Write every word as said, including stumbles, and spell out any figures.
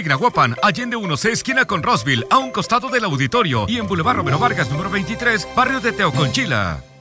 Ignahuapan, Allende uno C, esquina con Roseville, a un costado del auditorio. Y en Boulevard Romero Vargas, número veintitrés, barrio de Teoconchila.